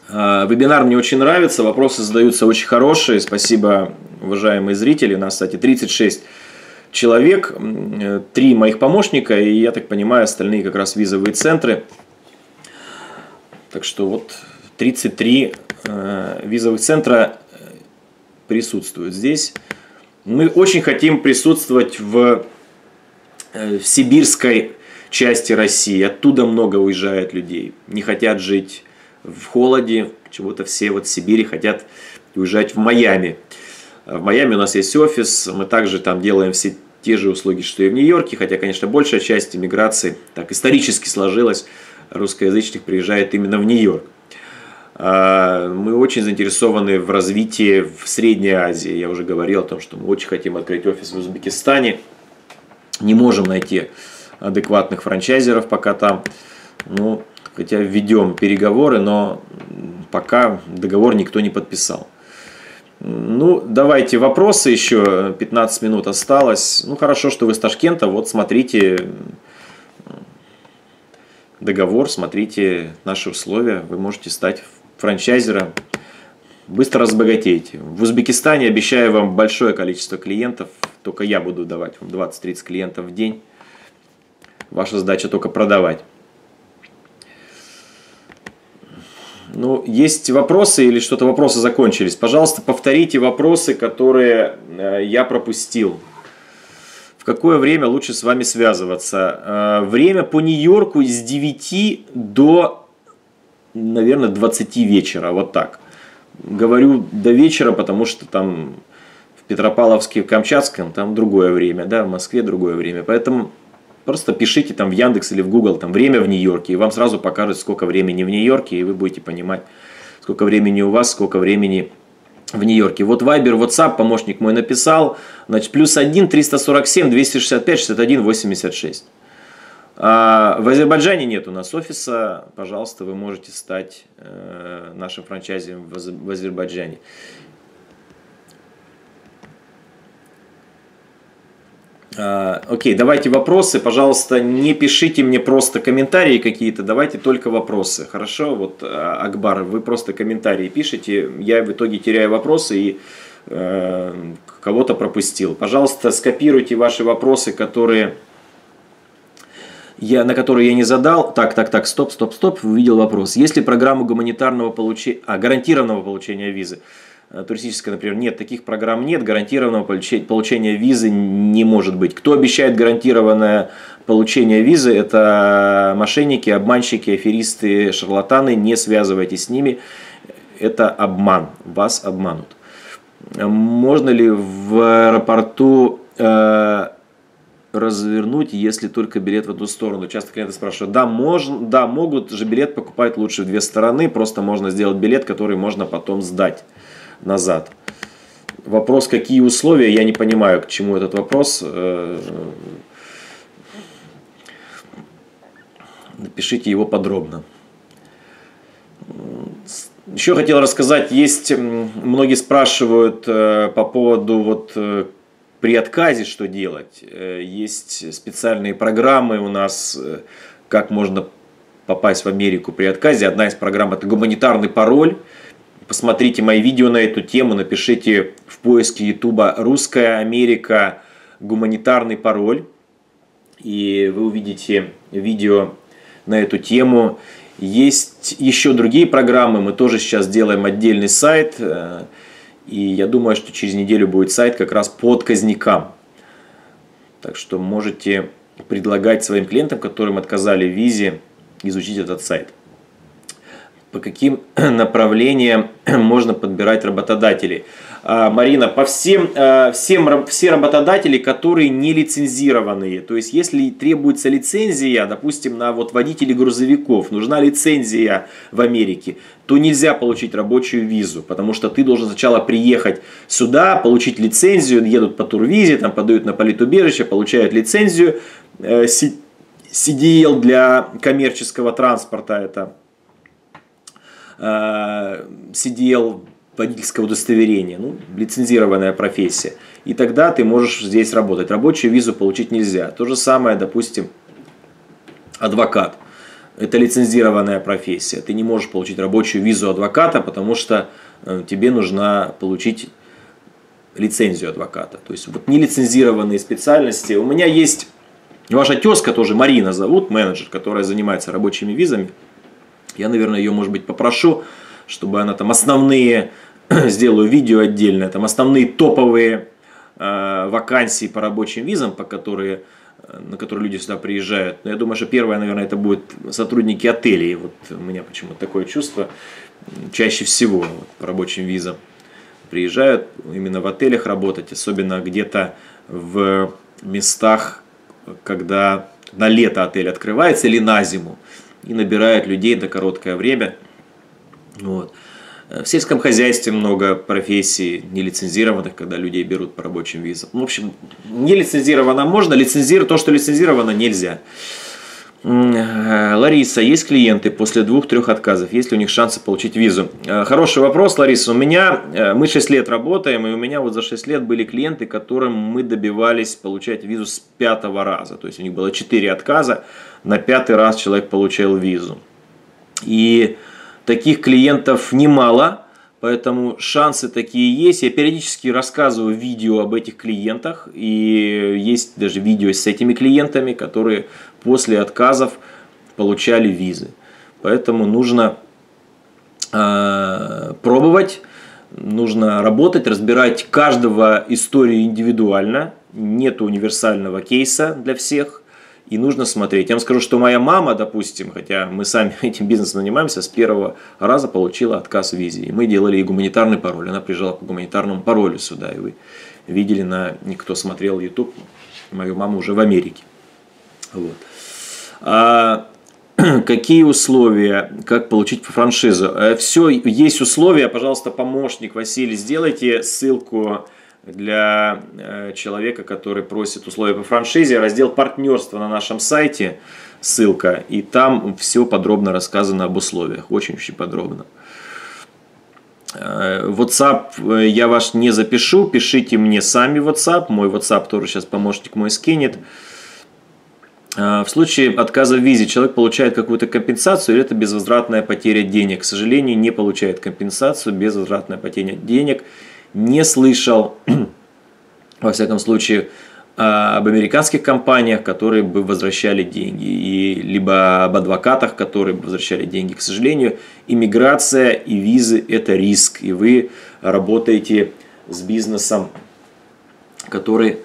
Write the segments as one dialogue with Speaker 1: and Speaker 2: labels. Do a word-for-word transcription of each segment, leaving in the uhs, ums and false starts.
Speaker 1: Вебинар мне очень нравится, вопросы задаются очень хорошие. Спасибо, уважаемые зрители. У нас, кстати, тридцать шесть человек, три моих помощника, и, я так понимаю, остальные как раз визовые центры. Так что вот тридцать три визовых центра присутствуют здесь. Мы очень хотим присутствовать в, в сибирской части России. Оттуда много уезжает людей. Не хотят жить в холоде. Почему-то все вот в Сибири хотят уезжать в Майами. В Майами у нас есть офис. Мы также там делаем все те же услуги, что и в Нью-Йорке. Хотя, конечно, большая часть иммиграции так исторически сложилась. Русскоязычных приезжает именно в Нью-Йорк. Мы очень заинтересованы в развитии в Средней Азии. Я уже говорил о том, что мы очень хотим открыть офис в Узбекистане. Не можем найти адекватных франчайзеров пока там. Ну, хотя ведем переговоры, но пока договор никто не подписал. Ну, давайте вопросы, еще пятнадцать минут осталось. Ну, хорошо, что вы с Ташкента. Вот смотрите договор, смотрите наши условия. Вы можете стать франчайзером. Быстро разбогатеете. В Узбекистане обещаю вам большое количество клиентов. Только я буду давать вам двадцать-тридцать клиентов в день. Ваша задача только продавать. Ну, есть вопросы или что-то вопросы закончились? Пожалуйста, повторите вопросы, которые я пропустил. В какое время лучше с вами связываться? Время по Нью-Йорку с девяти до, наверное, двадцати вечера. Вот так. Говорю до вечера, потому что там в Петропавловске, в Камчатском там другое время, да, в Москве другое время. Поэтому просто пишите там в Яндекс или в Google там время в Нью-Йорке, и вам сразу покажут, сколько времени в Нью-Йорке, и вы будете понимать, сколько времени у вас, сколько времени в Нью-Йорке. Вот Viber, WhatsApp, помощник мой написал, значит, плюс один триста сорок семь двести шестьдесят пять шестьдесят один восемьдесят шесть. А в Азербайджане нет у нас офиса, пожалуйста, вы можете стать э, нашим франчайзером в Азербайджане. Окей, okay, давайте вопросы. Пожалуйста, не пишите мне просто комментарии какие-то, давайте только вопросы. Хорошо? Вот, Акбар, вы просто комментарии пишите. Я в итоге теряю вопросы и э, кого-то пропустил. Пожалуйста, скопируйте ваши вопросы, которые я, на которые я не задал. Так, так, так, стоп, стоп, стоп. Увидел вопрос. Есть ли программа гуманитарного получения, а, гарантированного получения визы? Туристическая, например, нет, таких программ нет, гарантированного получения визы не может быть. Кто обещает гарантированное получение визы, это мошенники, обманщики, аферисты, шарлатаны, не связывайтесь с ними, это обман, вас обманут. Можно ли в аэропорту э, развернуть, если только билет в одну сторону? Часто клиенты спрашивают, да, можно, да, могут же билет покупать лучше в две стороны, просто можно сделать билет, который можно потом сдать назад. Вопрос, какие условия, я не понимаю, к чему этот вопрос. Напишите его подробно. Еще хотел рассказать, есть, многие спрашивают по поводу вот при отказе, что делать. Есть специальные программы у нас, как можно попасть в Америку при отказе. Одна из программ — это гуманитарный пароль. Посмотрите мои видео на эту тему, напишите в поиске ютуба «Русская Америка. Гуманитарный пароль». И вы увидите видео на эту тему. Есть еще другие программы, мы тоже сейчас делаем отдельный сайт. И я думаю, что через неделю будет сайт как раз по отказникам. Так что можете предлагать своим клиентам, которым отказали в визе, изучить этот сайт. По каким направлениям можно подбирать работодателей? Марина, по всем, всем, все работодатели, которые не лицензированные. То есть, если требуется лицензия, допустим, на вот водителей грузовиков, нужна лицензия в Америке, то нельзя получить рабочую визу, потому что ты должен сначала приехать сюда, получить лицензию, едут по турвизе, там подают на политубежище, получают лицензию, си ди эл для коммерческого транспорта, это си ди эл водительского удостоверения, ну, лицензированная профессия. И тогда ты можешь здесь работать. Рабочую визу получить нельзя. То же самое, допустим, адвокат. это лицензированная профессия. Ты не можешь получить рабочую визу адвоката, потому что тебе нужно получить лицензию адвоката. То есть вот нелицензированные специальности. У меня есть ваша тезка, тоже Марина зовут, менеджер, которая занимается рабочими визами. Я, наверное, ее, может быть, попрошу, чтобы она там основные, сделаю видео отдельное, там основные топовые э, вакансии по рабочим визам, по которые, на которые люди сюда приезжают. Но я думаю, что первое, наверное, это будут сотрудники отелей. Вот у меня почему-то такое чувство. Чаще всего вот, по рабочим визам приезжают именно в отелях работать, особенно где-то в местах, когда на лето отель открывается или на зиму, и набирают людей на короткое время. Вот. В сельском хозяйстве много профессий нелицензированных, когда людей берут по рабочим визам. В общем, нелицензированно можно, лицензировать то, что лицензировано, нельзя. Лариса, есть клиенты после двух-трех отказов, есть ли у них шансы получить визу? Хороший вопрос, Лариса. У меня, мы шесть лет работаем, и у меня вот за шесть лет были клиенты, которым мы добивались получать визу с пятого раза. То есть у них было четыре отказа, на пятый раз человек получал визу. И таких клиентов немало, поэтому шансы такие есть. Я периодически рассказываю видео об этих клиентах, и есть даже видео с этими клиентами, которые после отказов получали визы. Поэтому нужно э, пробовать, нужно работать, разбирать каждого историю индивидуально. Нет универсального кейса для всех. И нужно смотреть. Я вам скажу, что моя мама, допустим, хотя мы сами этим бизнесом занимаемся, с первого раза получила отказ в визе. И мы делали ей гуманитарный пароль. Она приезжала по гуманитарному паролю сюда. И вы видели, на, кто смотрел YouTube, мою маму уже в Америке. Вот. А какие условия, как получить франшизу? Все, есть условия. Пожалуйста, помощник Василий, сделайте ссылку для человека, который просит условия по франшизе, раздел партнерства на нашем сайте, ссылка, и там все подробно рассказано об условиях, очень-очень подробно. WhatsApp я ваш не запишу, пишите мне сами в WhatsApp, мой WhatsApp тоже сейчас помощник мой скинет. В случае отказа в визе человек получает какую-то компенсацию или это безвозвратная потеря денег? К сожалению, не получает компенсацию, безвозвратная потеря денег. Не слышал, во всяком случае, об американских компаниях, которые бы возвращали деньги, и либо об адвокатах, которые бы возвращали деньги. К сожалению, иммиграция и визы – это риск, и вы работаете с бизнесом, который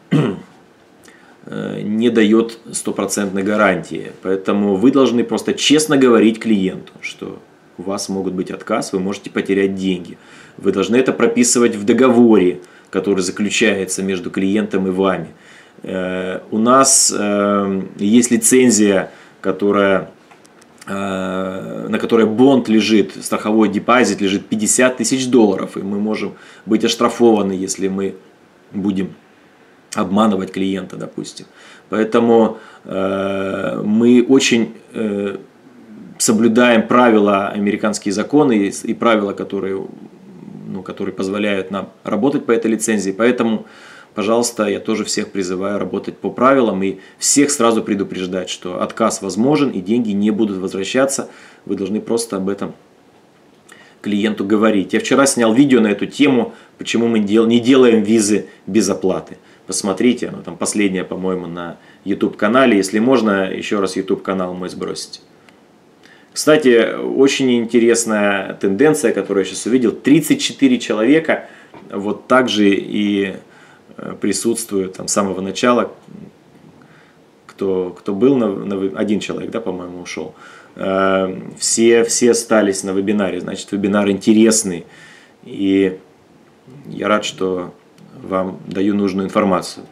Speaker 1: не дает стопроцентной гарантии. Поэтому вы должны просто честно говорить клиенту, что у вас могут быть отказ, вы можете потерять деньги. Вы должны это прописывать в договоре, который заключается между клиентом и вами. У нас есть лицензия, которая, на которой бонд лежит, страховой депозит лежит пятьдесят тысяч долларов, и мы можем быть оштрафованы, если мы будем обманывать клиента, допустим. Поэтому мы очень соблюдаем правила, американские законы и правила, которые, ну, которые позволяют нам работать по этой лицензии. Поэтому, пожалуйста, я тоже всех призываю работать по правилам и всех сразу предупреждать, что отказ возможен и деньги не будут возвращаться. Вы должны просто об этом клиенту говорить. Я вчера снял видео на эту тему, почему мы не делаем визы без оплаты. Посмотрите, оно там последнее, по-моему, на YouTube-канале. Если можно, еще раз YouTube-канал мой сбросить. Кстати, очень интересная тенденция, которую я сейчас увидел. тридцать четыре человека вот так же и присутствуют там, с самого начала. Кто, кто был, на, на, один человек, да, по-моему, ушел. Все, все остались на вебинаре. Значит, вебинар интересный. И я рад, что вам даю нужную информацию.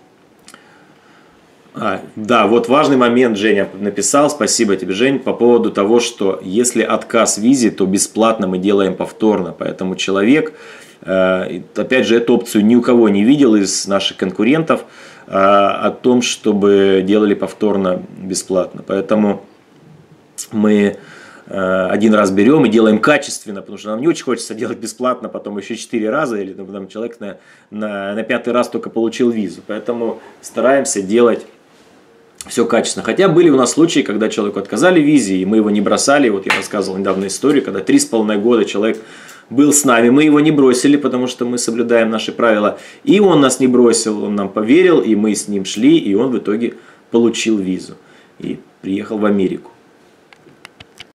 Speaker 1: А, да, вот важный момент Женя написал, спасибо тебе, Жень, по поводу того, что если отказ в визе, то бесплатно мы делаем повторно, поэтому человек, э, опять же, эту опцию ни у кого не видел из наших конкурентов, э, о том, чтобы делали повторно бесплатно, поэтому мы э, один раз берем и делаем качественно, потому что нам не очень хочется делать бесплатно, потом еще четыре раза, или там, человек на, на, на пятый раз только получил визу, поэтому стараемся делать все качественно. Хотя были у нас случаи, когда человеку отказали в визе, и мы его не бросали. Вот я рассказывал недавно историю, когда три с половиной года человек был с нами, мы его не бросили, потому что мы соблюдаем наши правила. И он нас не бросил, он нам поверил, и мы с ним шли, и он в итоге получил визу и приехал в Америку.